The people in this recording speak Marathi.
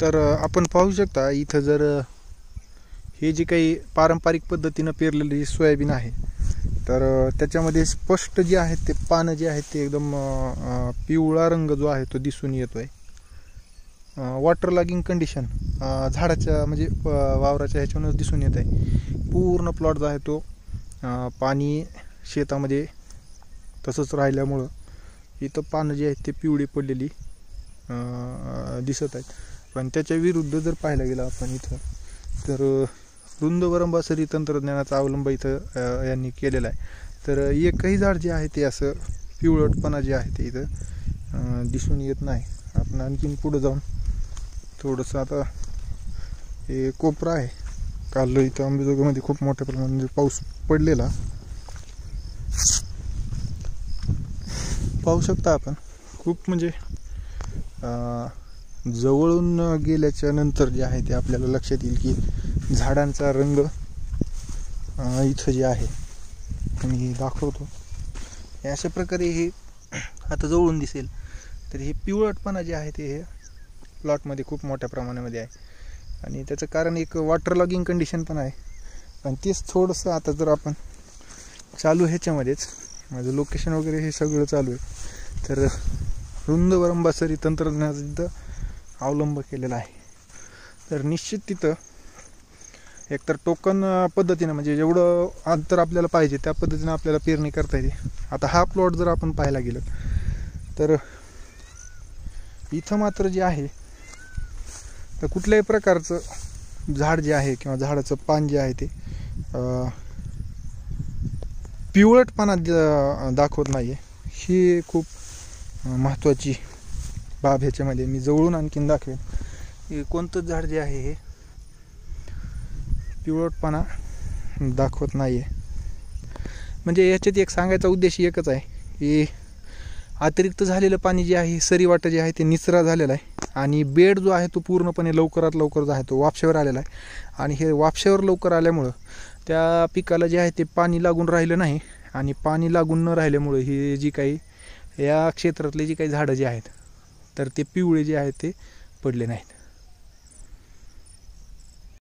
तर आपण पाहू शकता इथं जर हे जे काही पारंपरिक पद्धतीनं पेरलेली सोयाबीन आहे तर त्याच्यामध्ये स्पष्ट जे आहेत ते पानं जे आहेत ते एकदम पिवळा रंग जो आहे तो दिसून येतोय. वॉटर लॉगिंग कंडिशन झाडाच्या म्हणजे वावराच्या ह्याच्यावरून दिसून येत आहे. पूर्ण प्लॉट जो आहे तो पाणी शेतामध्ये तसंच राहिल्यामुळं इथं पानं जी आहेत ते पिवळी पडलेली दिसत आहेत. पण त्याच्या विरुद्ध जर पाहायला गेलं आपण इथं तर रुंद वरंबासरी तंत्रज्ञानाचा अवलंब इथं यांनी केलेला आहे. तर एकही झाड जे आहे ते असं पिवळटपणा जे आहे ते इथं दिसून येत नाही. आपण आणखीन पुढं जाऊन थोडंसं आता हे कोपरा आहे. काल इथं अंबेजोगाईमध्ये खूप मोठ्या प्रमाणात पाऊस पडलेला पाहू शकता आपण. खूप म्हणजे जवळून गेल्याच्या नंतर जे आहे ते आपल्याला लक्षात येईल की झाडांचा रंग इथं जे आहे मी दाखवतो अशा प्रकारे हे आता जवळून दिसेल. तर हे पिवळटपणा जे आहे ते हे प्लॉटमध्ये खूप मोठ्या प्रमाणामध्ये आहे आणि त्याचं कारण एक वॉटर लॉगिंग कंडिशन पण आहे. पण तेच थोडंसं आता जर आपण चालू ह्याच्यामध्येच माझं लोकेशन वगैरे हे सगळं चालू आहे तर रुंद वरंबासरी तंत्रज्ञानाचा तिथं अवलंब केलेला आहे. तर निश्चित तिथं एकतर टोकन पद्धतीनं म्हणजे जेवढं अंतर आपल्याला पाहिजे त्या पद्धतीनं आपल्याला पेरणी करता येते. आता हा प्लॉट जर आपण पाहायला गेलं तर इथं मात्र जे आहे तर कुठल्याही प्रकारचं झाड जे आहे किंवा झाडाचं पान जे आहे ते पिवळटपणा दाखवत नाही आहे. ही खूप महत्त्वाची बाब ह्याच्यामध्ये मी जवळून आणखीन दाखवेन. हे कोणतंच झाड जे आहे हे पिवळटपणा दाखवत नाही आहे. म्हणजे याच्यात एक सांगायचा उद्देश एकच आहे की अतिरिक्त झालेलं पाणी जे आहे सरीवाटं जे आहे ते निचरा झालेला आहे आणि बेड जो आहे तो पूर्णपणे लवकरात लवकर जो आहे तो वापशावर आलेला आहे. आणि हे वापशावर लवकर आल्यामुळं त्या पिकाला जे आहे ते पाणी लागून राहिलं नाही आणि पाणी लागून न राहिल्यामुळं ही जी काही या क्षेत्रातले जी काही झाडं जे आहेत तर ते पिवळे जे आहेत ते पडले नाहीत.